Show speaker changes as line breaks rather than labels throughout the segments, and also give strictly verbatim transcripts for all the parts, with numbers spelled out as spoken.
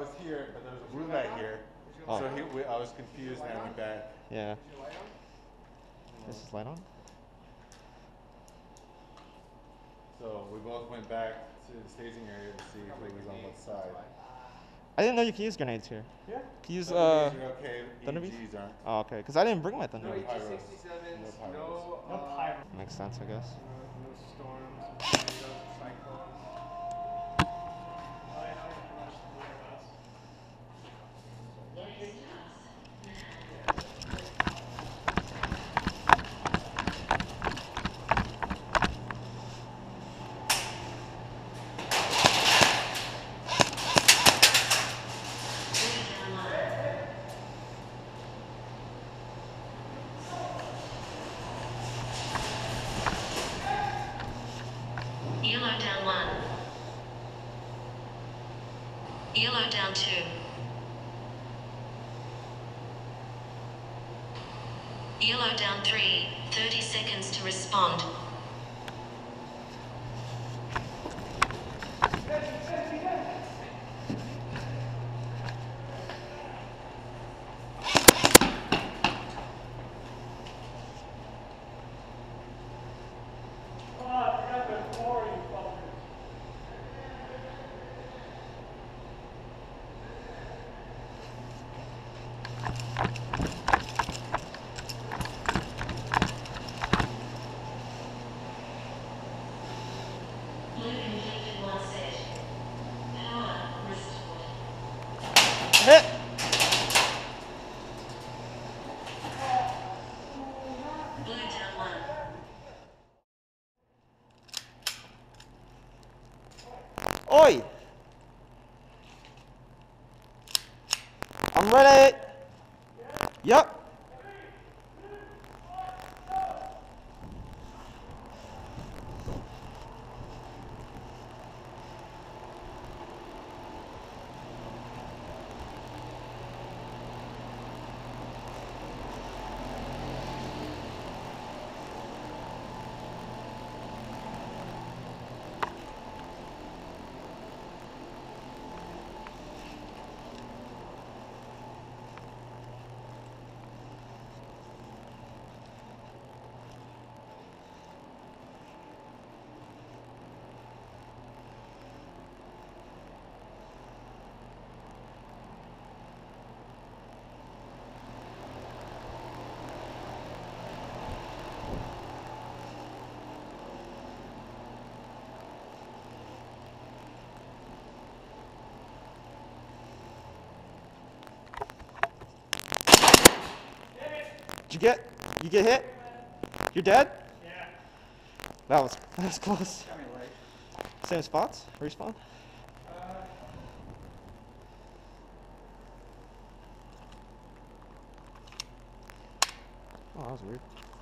was here, but there was a blue light here. Oh. So he, we, I was confused and I went back.
Yeah. Is your light on? Is this light on?
So we both went back to the staging area to see if it was on what side.
I didn't know you could use grenades here.
Yeah.
Can you use
uh,
okay.
Thunder bees aren't.
Oh, okay. Because I didn't bring my Thunder.
No
No
pyros.
pyros.
No,
No, uh, pyro. Makes sense, I guess.
No, no storms, tornadoes, cyclones. Oh, yeah, I can rush the blue bus.
Yellow down one. Yellow down two. Yellow down three. thirty seconds to respond.
Hit!
Blue down one.
Oi! I'm ready! Yep. Did you get, you get hit? You're dead?
Yeah.
That was, that was close.
Got me right.
Same spots? Respawn?
Uh,
Oh, that was weird.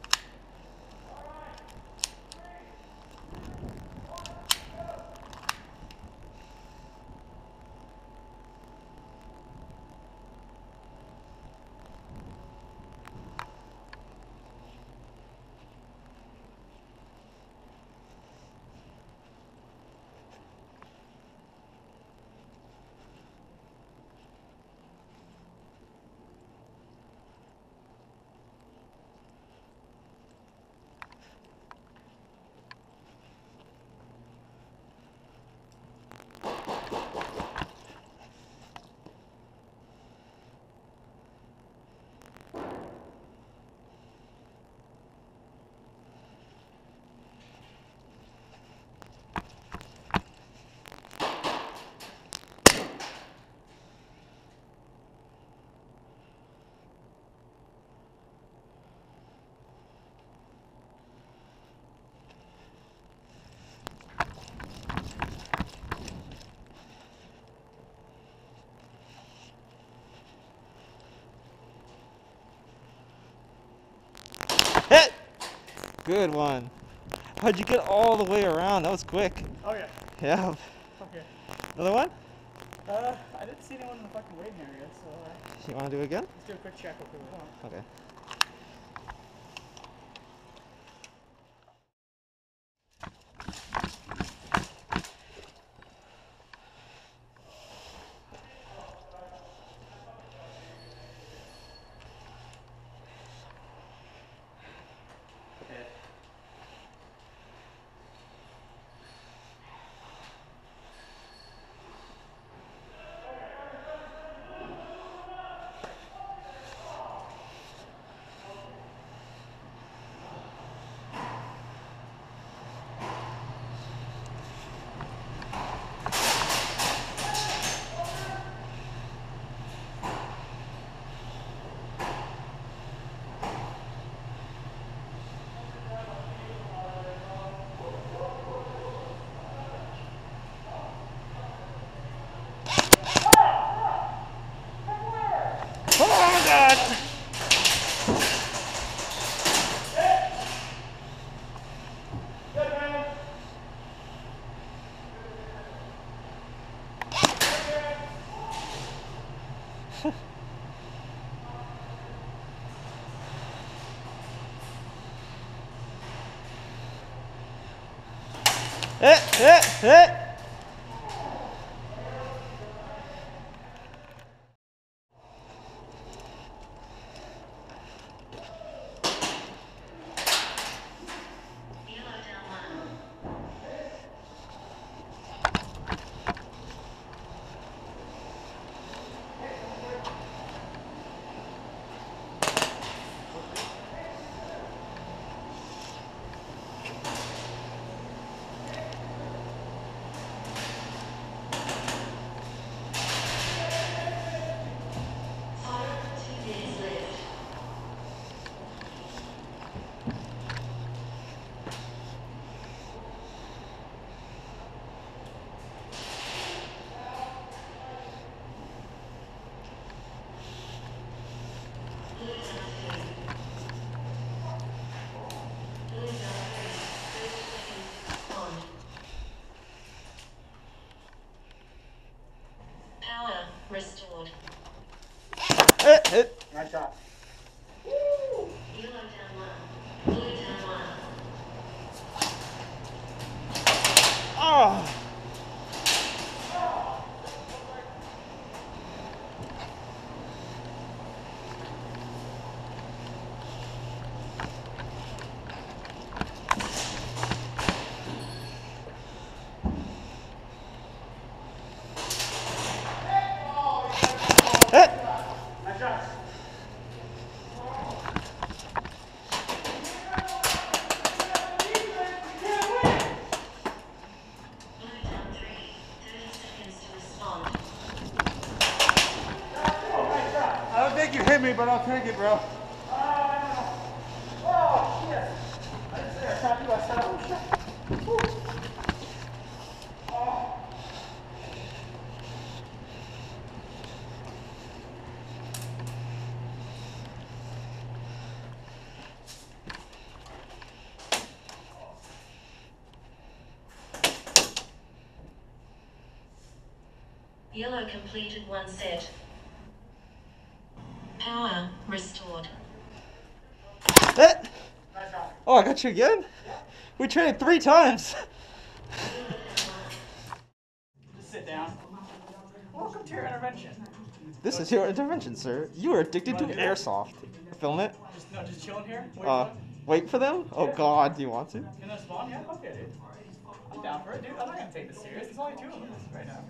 Hit! Good one. How'd you get all the way around? That was quick.
oh yeah.
Yeah.
Okay.
Another one?
Uh, I didn't see anyone in the fucking waiting area, so uh,
You want to do it again?
let's do a quick check if we want.
Okay. Hit, hit, hit.
Yellow down one. Five, two minutes left. Blue down two. Blue down three. thirty seconds to respond. Power restored.
Hit, hit.
Nice shot.
Yellow down one. Blue down one.
Oh. Hit.
Nice shot.
Blue down three. thirty seconds to respond.
I don't think you hit me, but I'll take it, bro.
Oh, shit. I didn't say I shot you, I said I was shot. Woo. Oh.
Yellow completed one set. Power restored.
Hit.
Nice shot.
Oh, I got you again? We traded three times.
Just sit down. Welcome to your intervention.
This is your intervention, sir. You are addicted to airsoft. Film it.
Just, no, just chilling here. Wait
Uh,
for it.
wait for them? Oh god, do you want to?
In the spawn? Yeah, okay, dude. I'm down for it, dude. I'm not gonna take this serious. There's only two of us right now.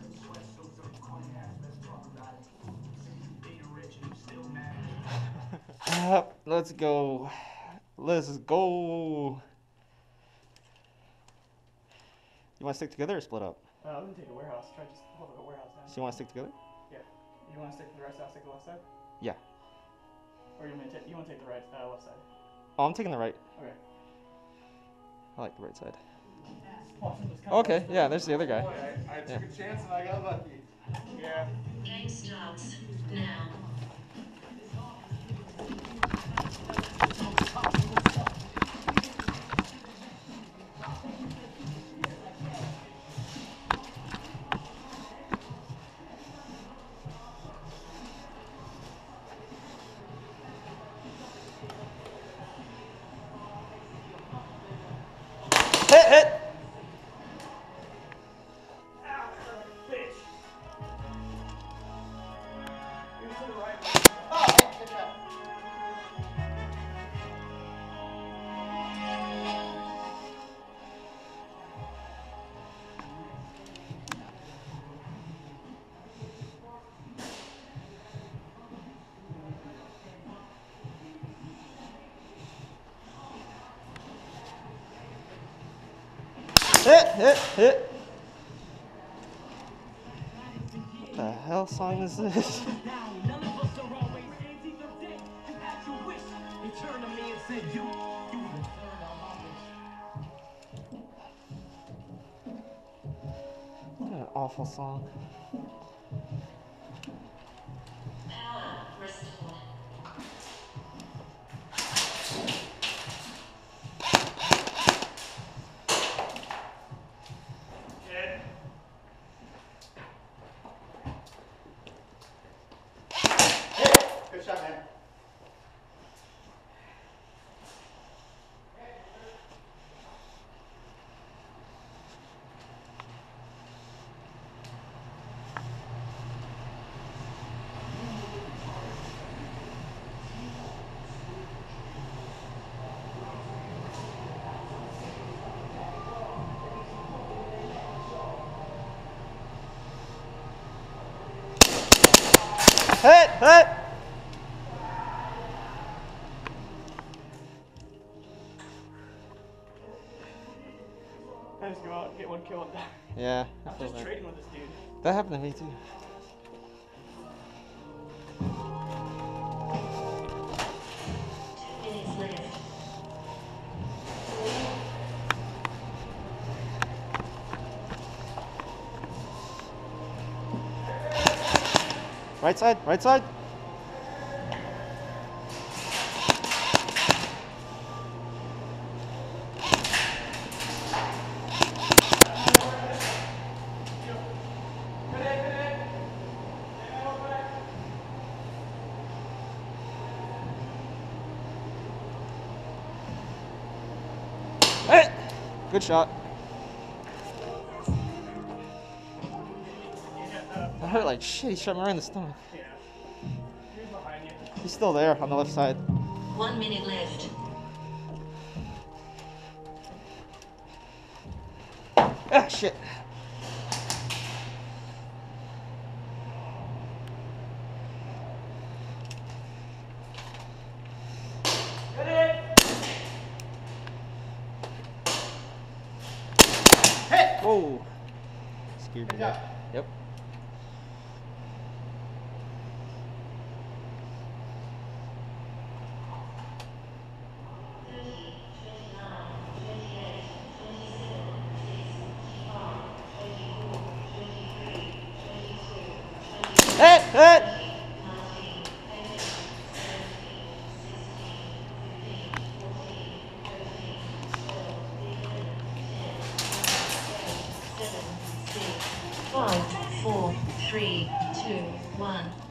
Uh, let's go. Let's go. You want to stick together or split up?
Uh, I'm gonna take a warehouse. Try just hold up a warehouse down.
So you want to stick together?
Yeah. You wanna stick to the right side, stick to the left side?
Yeah.
Or you wanna take you wanna take the right uh, left side?
Oh, I'm taking the right.
Okay.
I like the right side.
Oh, this kinda
Okay,
works.
yeah, there's the other guy.
Boy, I, I took
Yeah.
a chance and I got lucky.
Yeah.
Game starts now.
Hit, hit.
Bitch. Move to the right.
Hit, hit, hit. What the hell song is this? What an awful song.
Power restored.
Kid.
hit, hit.
I just go out and get one kill and die.
Yeah. I
I'm
feel
just
that.
trading with this dude.
That happened to me too.
Two minutes left.
Right side, right side. Hey! Good shot. That hurt like shit. He shot me right in the stomach.
Yeah. He's behind you.
He's still there on the left side.
One minute left.
Ah, shit.
Get it!
Whoa. Scared me.
job.
Yep. Hit, hit.
Five, four, three, two, one.